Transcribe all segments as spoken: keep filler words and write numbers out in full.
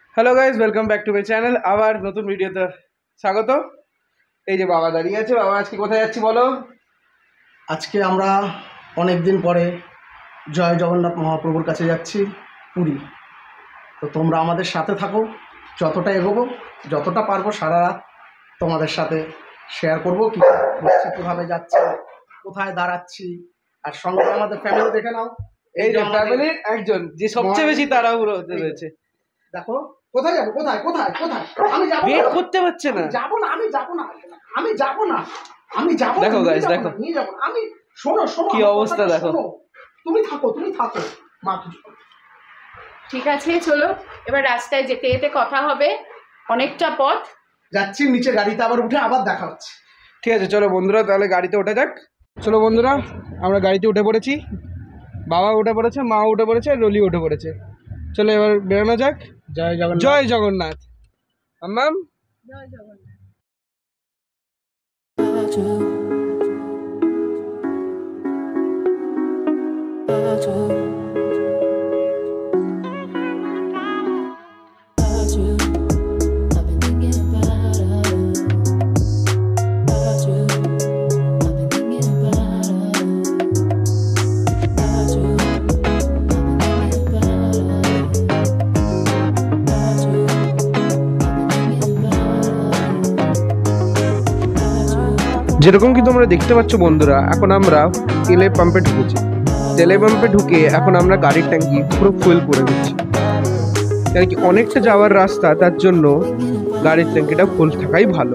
Hello guys, welcome back to my channel. আবার নতুন ভিডিওতে স্বাগত। এই যে বাবা দাঁড়িয়ে আছে। বাবা, আজকে কোথায় যাচ্ছি বলো? আজকে আমরা অনেক দিন পরে জয় জগন্নাথ মহাপ্রভুর কাছে যাচ্ছি, পুরী। তো তোমরা আমাদের সাথে থাকো, যতটা এগোবো, যতটা পারবো সারা রাত তোমাদের সাথে শেয়ার করবো কী হচ্ছে, কীভাবে যাচ্ছি, কোথায় দাঁড়াচ্ছি। আর সঙ্গে আমাদের ফ্যামিলি দেখে নাও। এই যে ফ্যামিলির একজন যে সবচেয়ে বেশি তাড়াহুড়ো হতে রয়েছে। দেখো কোথায় যাবো, কোথায় কোথায় কোথায় আমি যাবো, ওয়েট করতে পারছে না। যাবো না, আমি যাবো না, আমি যাবো না, আমি যাবো। দেখো গাইস, দেখো নিয়ে যাবো আমি। শোনো শোনো কি অবস্থা, দেখো। তুমি থাকো, তুমি থাকো মা। ঠিক আছে, চলো এবার রাস্তায় যেতে যেতে কথা হবে। অনেকটা পথ যাচ্ছি, নিচে গাড়িতে আবার উঠে আবার দেখা হচ্ছে। ঠিক আছে, চলো বন্ধুরা, তাহলে গাড়িতে ওঠা যাক। চলো বন্ধুরা, আমরা গাড়িতে উঠে পড়েছি। বাবা উঠে পড়েছে, মা উঠে পড়েছে, রলি উঠে পড়েছে। চলো এবার বেরোনো যাক। জয় জগন্নাথ। জয় জগন্নাথ। আম্মাম জয় জগন্নাথ। যেরকম কি তোমরা দেখতে পাচ্ছ বন্ধুরা, এখন আমরা তেলে পাম্পে ঢুকেছি। তেলে পাম্পে ঢুকে এখন আমরা গাড়ির ট্যাঙ্কি পুরো ফুল করে দিচ্ছি। কারণ কি অনেকটা যাওয়ার রাস্তা, তার জন্য গাড়ির ট্যাঙ্কিটা ফুল থাকাই ভালো।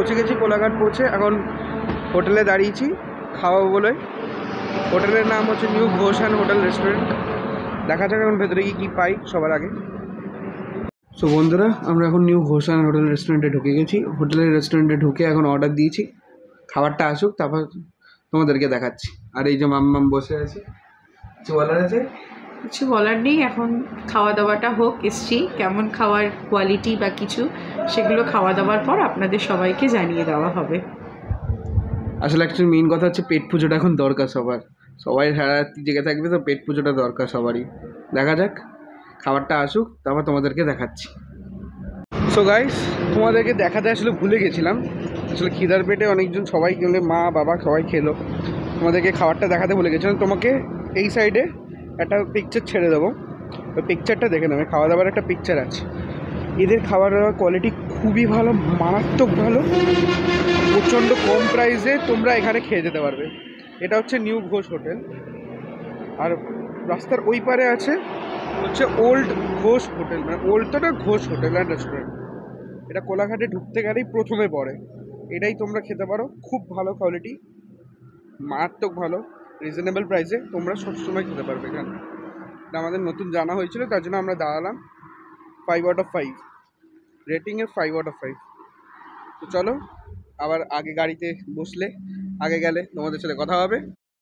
পৌঁছে গেছি, কোলাঘাট পৌঁছে এখন হোটেলে দাঁড়িয়েছি খাওয়াবো বলে। হোটেলের নাম হচ্ছে নিউ ঘোষান হোটেল রেস্টুরেন্ট। দেখা যাক এখন ভেতরে গিয়ে কী পাই সবার আগে। সো বন্ধুরা, আমরা এখন নিউ ঘোষান হোটেল রেস্টুরেন্টে ঢুকে গেছি। হোটেলের রেস্টুরেন্টে ঢুকে এখন অর্ডার দিয়েছি, খাবারটা আসুক তারপর তোমাদেরকে দেখাচ্ছি। আর এই যে মাম্মাম বসে আছে, কিছু বলার আছে? কিছু বলার নেই, এখন খাওয়া দাওয়াটা হোক, এসছি কেমন খাওয়ার কোয়ালিটি বা কিছু সেগুলো খাওয়া দাওয়ার পর আপনাদের সবাইকে জানিয়ে দেওয়া হবে। আসলে অ্যাকচুয়ালি মেইন কথা হচ্ছে পেট পুজোটা এখন দরকার সবার, সবাই সারা রাত্রি জেগে থাকবে তো পেট পুজোটা দরকার সবারই। দেখা যাক খাবারটা আসুক তারপর তোমাদেরকে দেখাচ্ছি। সো গাইস, তোমাদেরকে দেখাতে আসলে ভুলে গেছিলাম। আসলে খিদার পেটে অনেকজন সবাই গেলে মা বাবা সবাই খেলো, তোমাদেরকে খাবারটা দেখাতে ভুলে গেছিলাম। তোমাকে এই সাইডে একটা পিকচার ছেড়ে দেবো, ওই পিকচারটা দেখে নেবে। খাওয়া দাওয়ার একটা পিকচার আছে। এদের খাবার দাওয়ার কোয়ালিটি খুবই ভালো, মারাত্মক ভালো, প্রচণ্ড কম প্রাইসে তোমরা এখানে খেয়ে যেতে পারবে। এটা হচ্ছে নিউ ঘোষ হোটেল, আর রাস্তার ওই পারে আছে হচ্ছে ওল্ড ঘোষ হোটেল, মানে ওল্ড তো না, ঘোষ হোটেল অ্যান্ড রেস্টুরেন্ট। এটা কোলাঘাটে ঢুকতে গেলেই প্রথমে পড়ে। এটাই তোমরা খেতে পারো, খুব ভালো কোয়ালিটি, মারাত্মক ভালো, রিজনেবল প্রাইসে তোমরা সবসময় খেতে পারবে এখানে। এটা আমাদের নতুন জানা হয়েছিল, তার জন্য আমরা দাঁড়ালাম। ফাইভ আউট অফ ফাইভ রেটিংয়ের, ফাইভ আউট অফ ফাইভ। তো চলো আবার আগে গাড়িতে বসলে, আগে গেলে তোমাদের সাথে কথা হবে।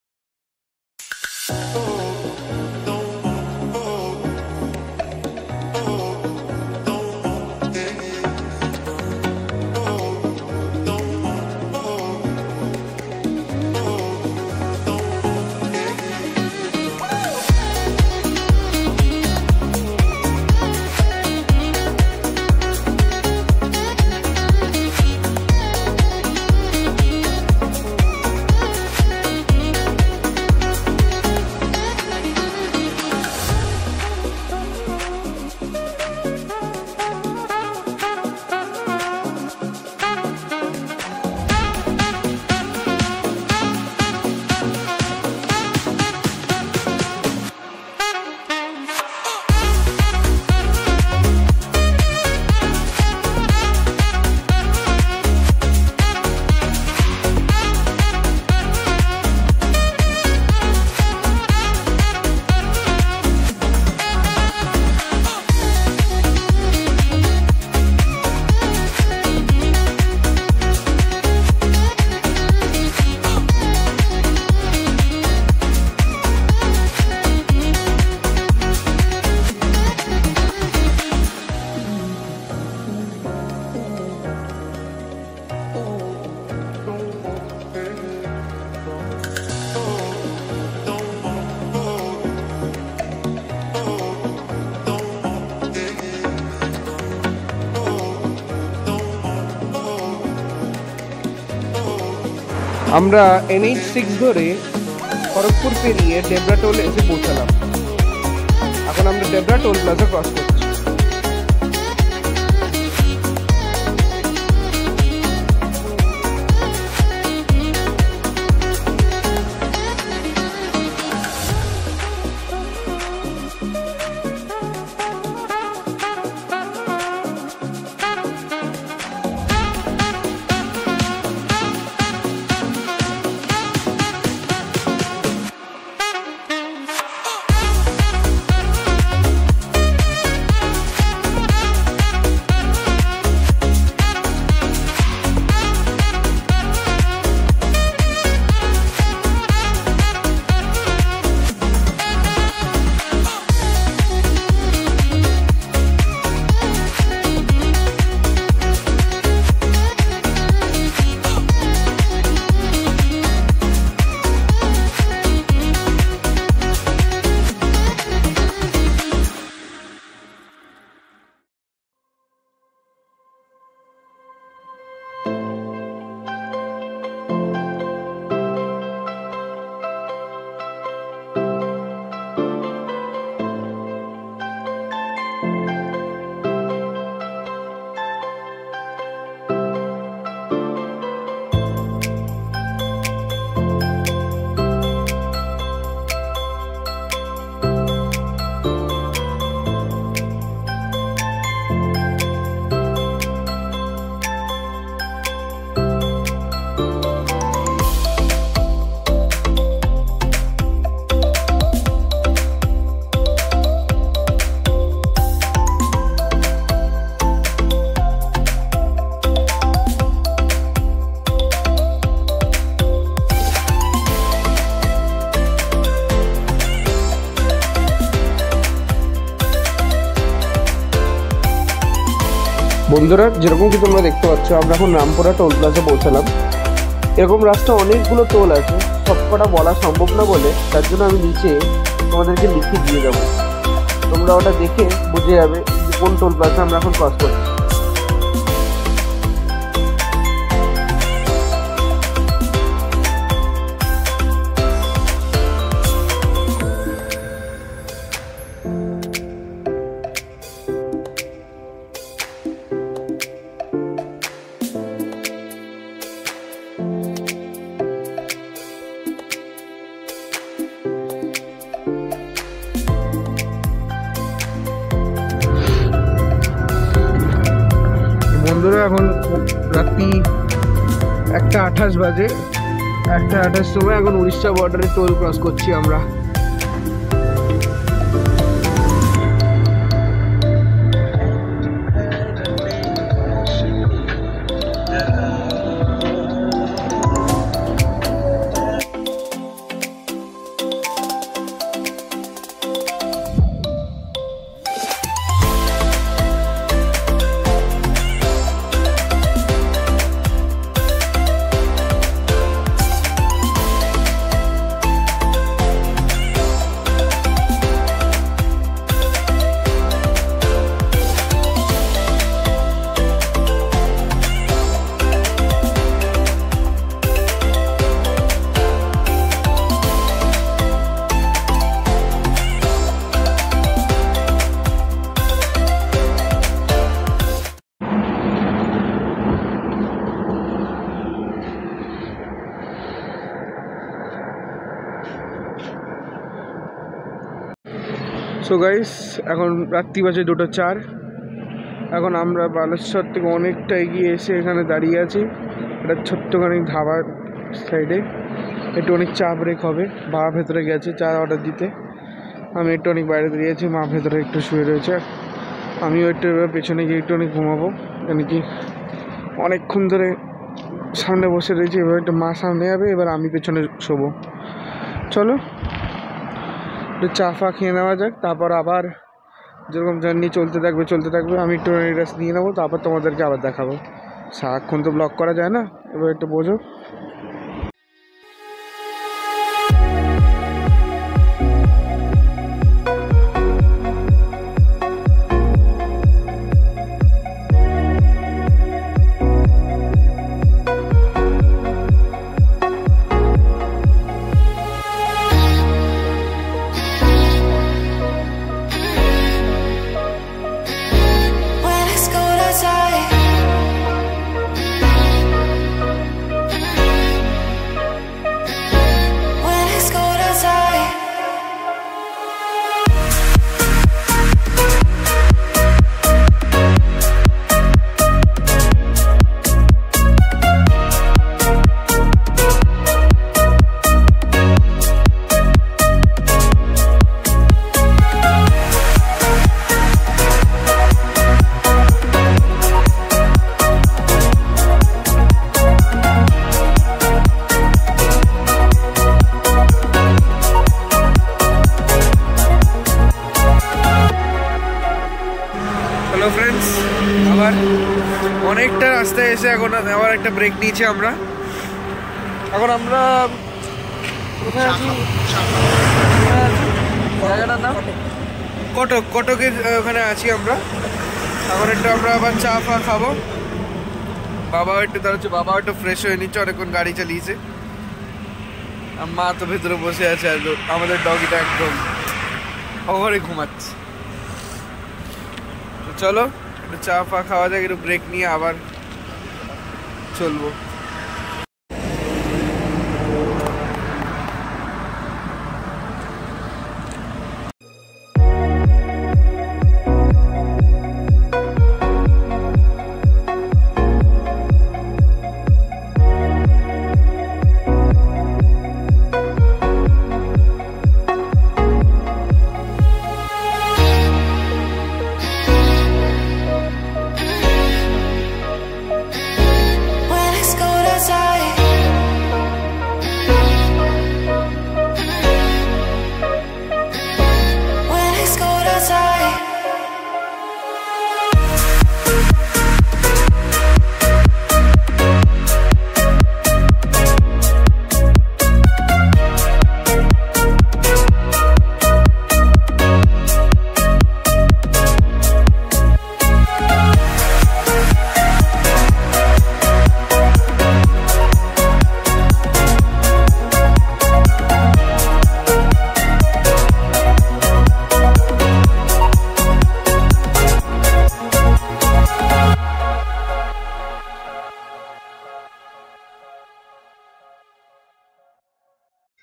আমরা এনএইচ সিক্স ধরে খড়গপুর পেরিয়ে ডেবরা টোল এসে পৌঁছালাম। এখন আমরা ডেবরা টোল প্লাজা ক্রস করছি। বন্ধুরা, যেরকম কি তোমরা দেখতে পাচ্ছ, আমরা এখন রামপুরা টোল প্লাজা পৌঁছালাম। এরকম রাস্তা অনেকগুলো টোল আছে, সবকটা বলা সম্ভব না বলে তার জন্য আমি নিচে তোমাদেরকে লিখে দিয়ে যাবো। তোমরা ওটা দেখে বুঝে যাবে কোন টোল প্লাজা আমরা এখন ক্রস করছি। বন্ধুরা, এখন রাত্রি একটা আঠাশ বাজে, একটা আঠাশ সময় এখন উড়িষ্যা বর্ডারে টোল ক্রস করছি আমরা। সো গাইস, এখন রাত্রি বাজে দুটো চার। এখন আমরা বালেশ্বর থেকে অনেকটা এগিয়ে এসে এখানে দাঁড়িয়ে আছি একটা ছোট্টখানি ধাবার সাইডে। একটু অনেক চা ব্রেক হবে, বাবা ভেতরে গেছে চা অর্ডার দিতে, আমি একটু অনেক বাইরে দাঁড়িয়েছি, মা ভেতরে একটু শুয়ে রয়েছে। আমিও একটু এবার পেছনে গিয়ে একটু অনেক ঘুমাবো, কেন কি অনেকক্ষণ ধরে সামনে বসে রয়েছি। এবার একটু মা সামনে যাবে, এবার আমি পেছনে শোবো। চলো একটু চা ফা খেয়ে নেওয়া যাক, তারপর আবার যেরকম জার্নি চলতে থাকবে চলতে থাকবে আমি একটু রেস্ট নিয়ে নেবো, তারপর তোমাদেরকে আবার দেখাবো। সারাক্ষণ তো ব্লগ করা যায় না, এবার একটু বোঝো। হ্যালো ফ্রেন্ডস, আবার অনেকটা রাস্তায় এসে এখন আবার একটা ব্রেক নিয়েছি আমরা। এখন আমরা কোথায় আছি? জায়গাটার নাম কটক। কটকের ওখানে আছি আমরা। এখন একটু আমরা আবার চা ফা খাবো। বাবাও একটু দাঁড়াচ্ছে, বাবাও একটু ফ্রেশ হয়ে নিচ্ছে, অনেকক্ষণ গাড়ি চালিয়েছে। আর মা তো ভেতরে বসে আছে, আর আমাদের ডগিটা একদম ওভারে ঘুমাচ্ছে। চলো একটু চা ফা খাওয়া যাক, একটু ব্রেক নিয়ে আবার চলবো। When it's gone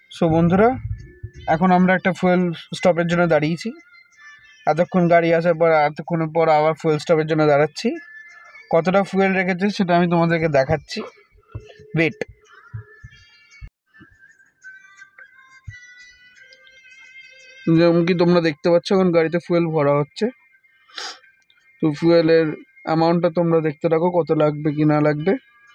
সো বন্ধুরা, এখন আমরা একটা ফুয়েল স্টপের জন্য দাঁড়িয়েছি। এতক্ষণ গাড়ি আসার পর এতক্ষণের পর আবার ফুয়েল স্টপের জন্য দাঁড়াচ্ছি। কতটা ফুয়েল রেখেছে সেটা আমি তোমাদেরকে দেখাচ্ছি। ওয়েট। যেমন কি তোমরা দেখতে পাচ্ছ এখন গাড়িতে ফুয়েল ভরা হচ্ছে। তো ফুয়েলের অ্যামাউন্টটা তোমরা দেখতে থাকো, কত লাগবে কি না লাগবে।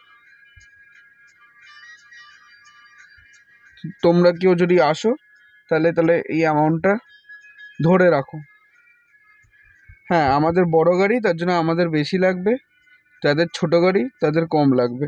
তোমরা কেউ যদি আসো তাহলে তাহলে এই অ্যামাউন্টটা ধরে রাখো। হ্যাঁ, আমাদের বড় গাড়ি, তার জন্য আমাদের বেশি লাগবে, যাদের ছোট গাড়ি তাদের কম লাগবে।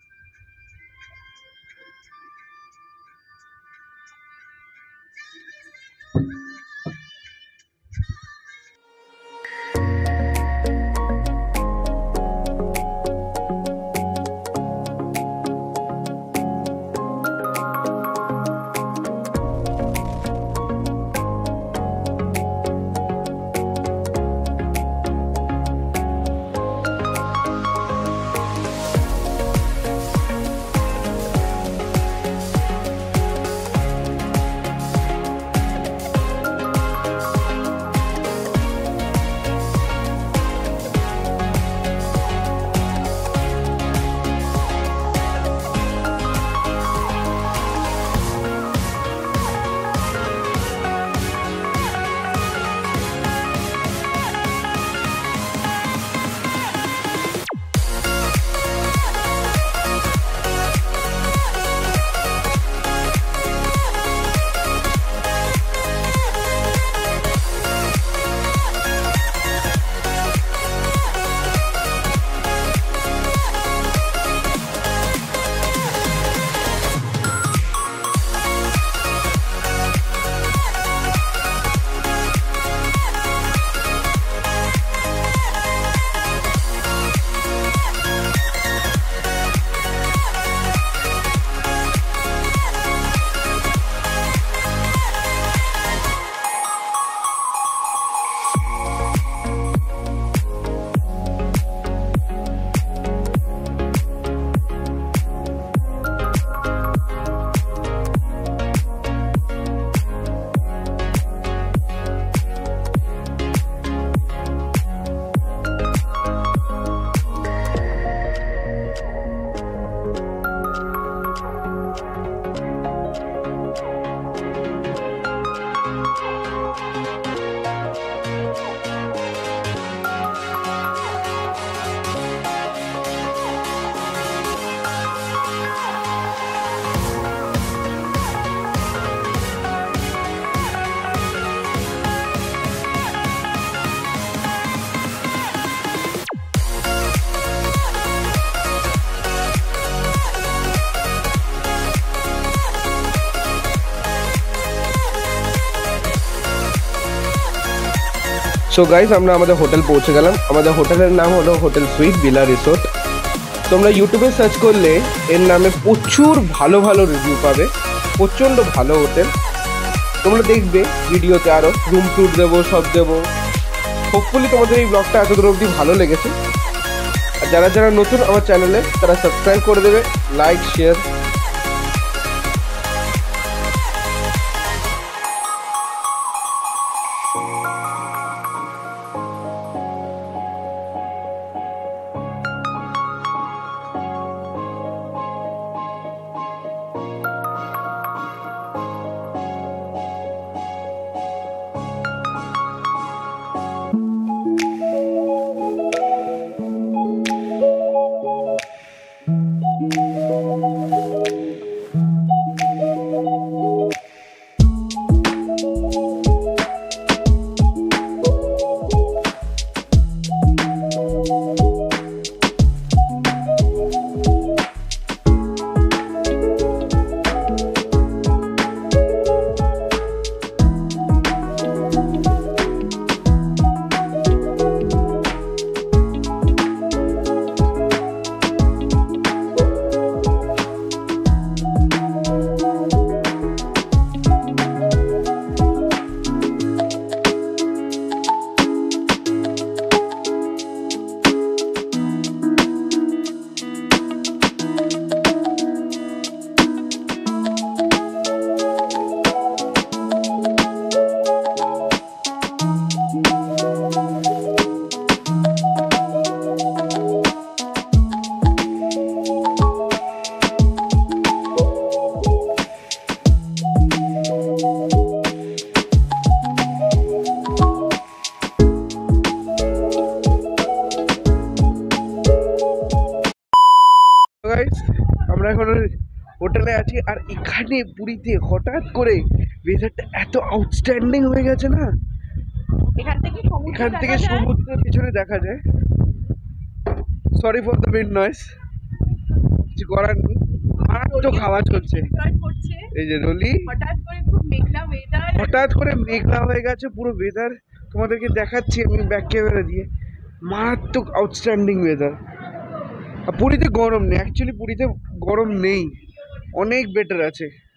সো গাইস, আমরা আমাদের হোটেল পৌঁছে গেলাম। আমাদের হোটেলের নাম হলো হোটেল সুইট ভিলা রিসোর্ট। তোমরা ইউটিউবে সার্চ করলে এর নামে প্রচুর ভালো ভালো রিভিউ পাবে। প্রচণ্ড ভালো হোটেল। তোমরা দেখবে ভিডিওতে আরও রুম ট্যুর দেবো, সব দেবো। হোপফুলি তোমাদের এই ব্লগটা এতদূর অবধি ভালো লেগেছে। আর যারা যারা নতুন আমার চ্যানেলে, তারা সাবস্ক্রাইব করে দেবে, লাইক শেয়ার আছি। আর এখানে পুরীতে হঠাৎ করে ওয়েদারটা এত আউটস্ট্যান্ডিং হয়ে গেছে না, এখান থেকে সমুদ্র এখান থেকে দেখা যায়। সমুদ্রের পিছনে দেখা যায়। Sorry for the wind noise, কিছু করার নেই, মারাত্মক হাওয়া চলছে। Enjoy করছে। এই যে রলি, হঠাৎ করে খুব মেঘলা ওয়েদার। হঠাৎ করে মেঘলা হয়ে গেছে পুরো ওয়েদার, তোমাদেরকে দেখাচ্ছি আমি ব্যাক ক্যামেরা দিয়ে। মারাত্মক আউটস্ট্যান্ডিং ওয়েদার। আর পুরীতে গরম নেই, অ্যাকচুয়ালি পুরীতে গরম নেই, অনেক বেটার আছে।